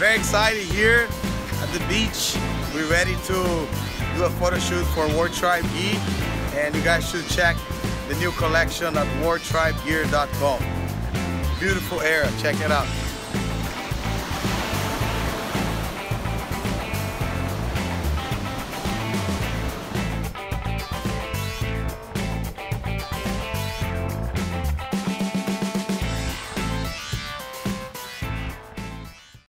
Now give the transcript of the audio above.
Very excited here at the beach. We're ready to do a photo shoot for WarTribeGear, and you guys should check the new collection at WarTribeGear.com. Beautiful area, check it out.